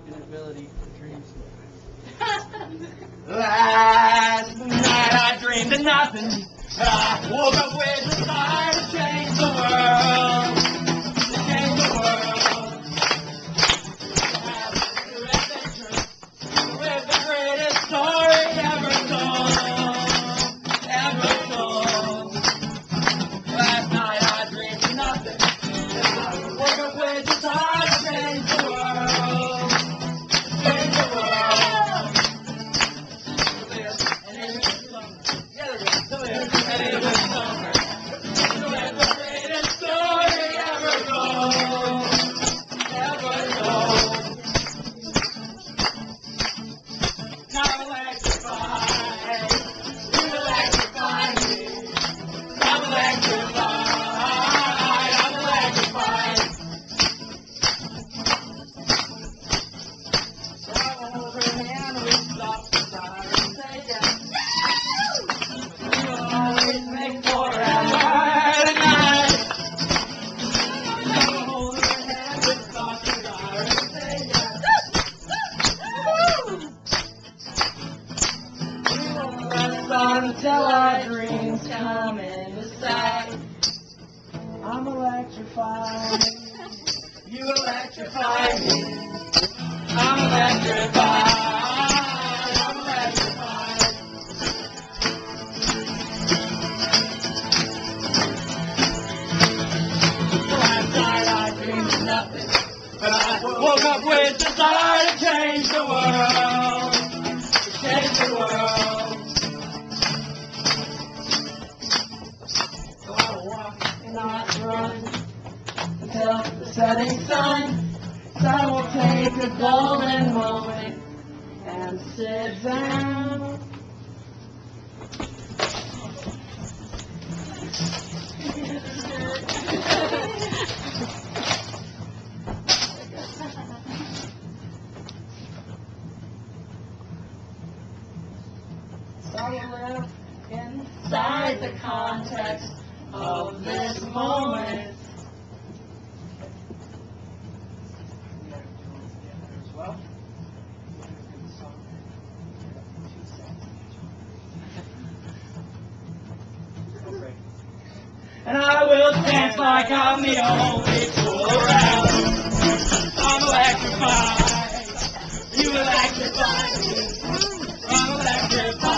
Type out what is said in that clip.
inability to dream sometimes. Last night I dreamed of nothing, but I woke up with the desire to change the world. To change the world. To have a new adventure. To live the greatest story ever told. Ever told. Last night I dreamed of nothing, but I woke up with the desire to change the world. To change the world. Until our dreams come into sight, I'm electrified. You electrify me. I'm electrified. I'm electrified. Last night I dreamed of nothing, but I woke up with desire to change the world. To change the world. Not run until the setting sun. So I will take a golden moment and sit down. So I live inside the context of this moment. And I will dance like I'm the only fool around. I'm electrified. You electrify me. I'm electrified.